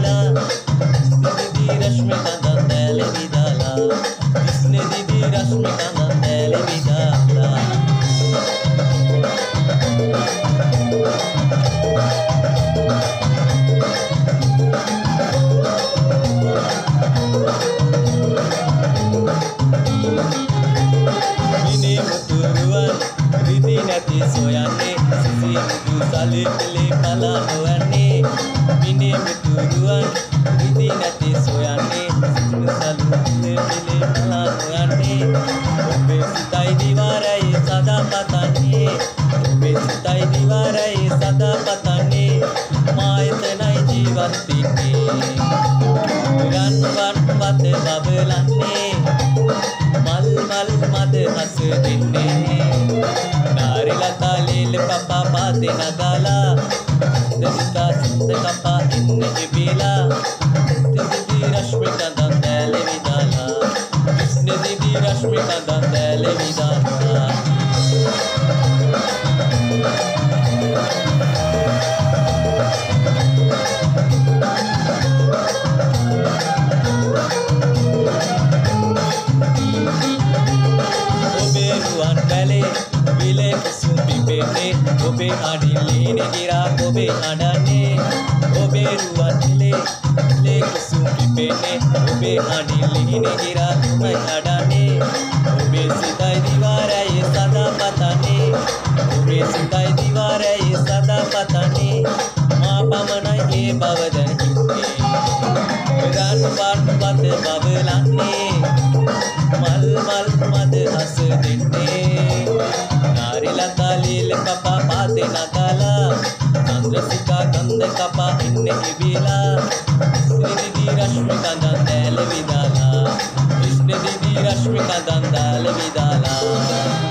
විදාලා දිදී රශ්මි කඳන් දැල විදාලා විස්නේ දිදී රශ්මි කඳන් දැල විදාලා මිනේ මුතුරුවන් රිදි නැති සොයන්නේ සිසිඳු සලිපලේ පලා නොවන්නේ මිනේ මුතුරුවන් රිදි නැති සොයන්නේ සිසිඳු සලිපලේ පලා නොවන්නේ ඔබේ සිතයි දිවාරයි සදා පතන්නේ ඔබේ සිතයි දිවාරයි සදා පතන්නේ මා එතනයි ජීවත් වෙන්නේ රන්වන් වත බබලන්නේ මල් මල් මද හස දෙන්නේ නාරිලතා ලීල පපා පාතේ නගාලා දසිතා සිත කපා ඉන්න ඉබිලා දිදී රශ්මි කඳන් දැල විදාලා විස්නේ දිදී රශ්මි කඳන් දැල විදාලා විලේ කුසුම් පිපෙන්නේ ඔබේ අඩිලීනේ ගිරා ඔබේ අඩන්නේ ඔබේ රුවන් විලේ කුසුම් පිපෙන්නේ ඔබේ අඩිලීනේ ගිරා ඔබේ අඩන්නේ ඔබේ සිතයි දිවාරයි සදා පතන්නේ ඔබේ සිතයි දිවාරයි සදා පතන්නේ මා පමණයි ඒ බව දැනෙන්නේ රන් වන් වත බබලන්නේ මල් මල් මද හස දෙන්නේ නාරිලතා ලීල කපා පාතේ නගාලා චන්ද්‍රසිකා ගන්ධ කපා ඉන්නේ ඉබිලා දිදී රශ්මි කඳන් දැල විදාලා විස්නේ දිදී රශ්මි කඳන් දැල විදාලා